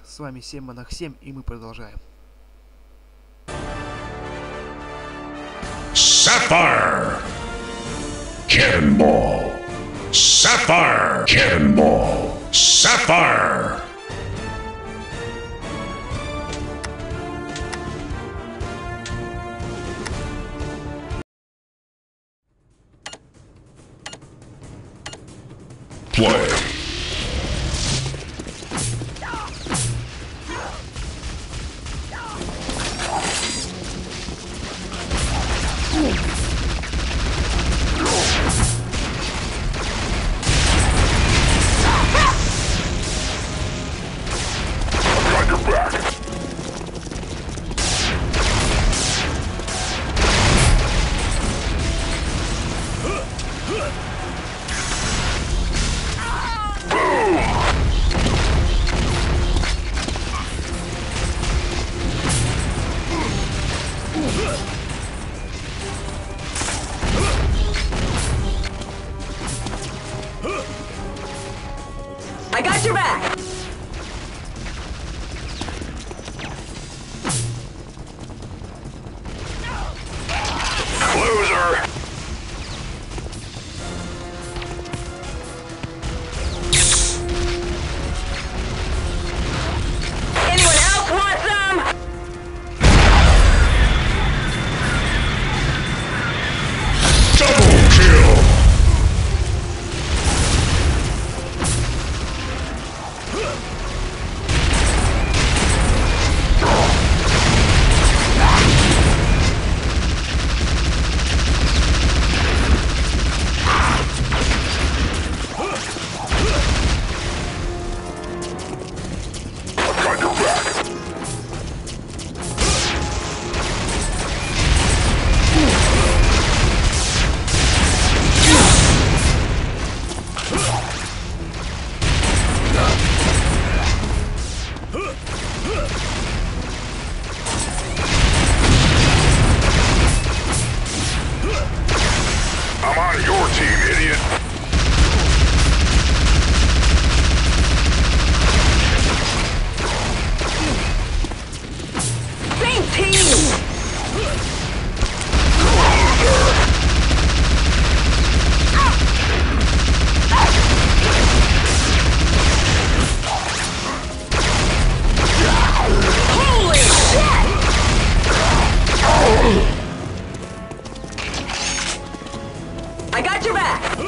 С вами 7 Монах 7, и мы продолжаем. Sapphire Cannonball. Sapphire Cannonball. Sapphire. Play. I got your back! Loser. Anyone else want some? Double kill. I'm on your team, idiot. Same team! Holy shit! I got your back!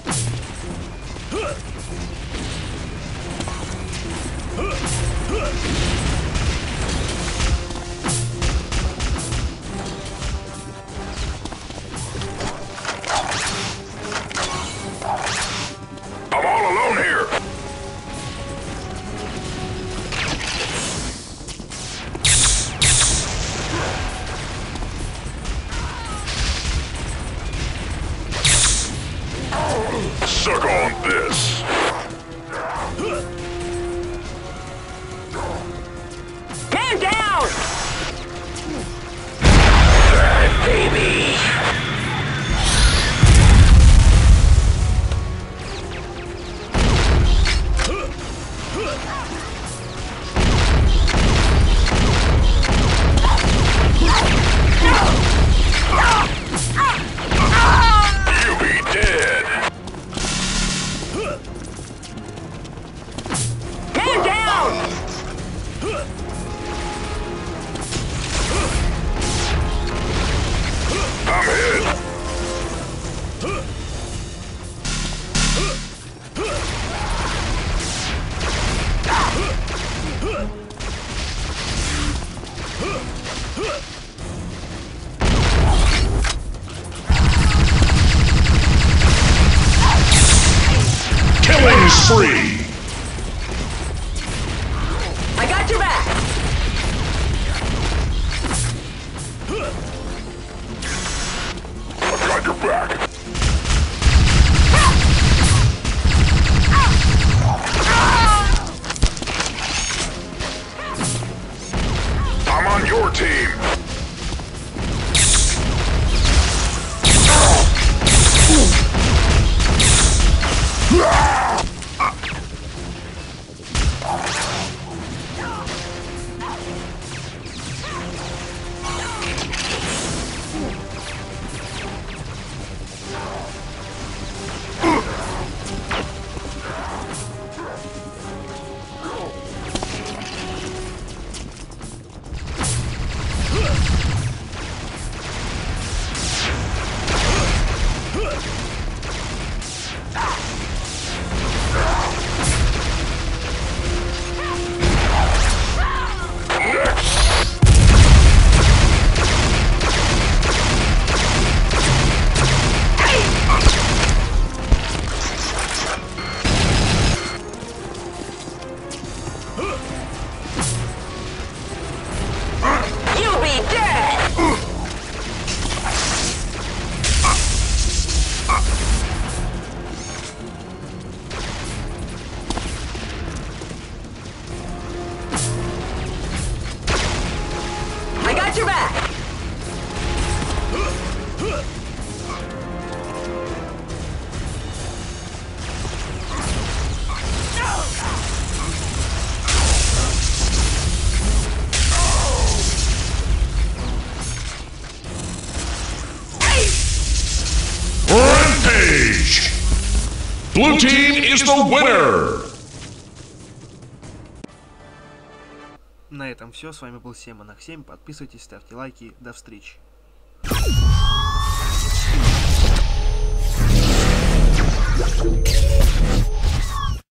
I'm all alone here. Suck on this. Man down! Baby. You be dead. Man down! I'm hit. Killing spree. I got your back! I got your back. I'm on your team. Blue team is the winner! На этом все. С вами был 7 монах 7. Подписывайтесь, ставьте лайки. До встречи.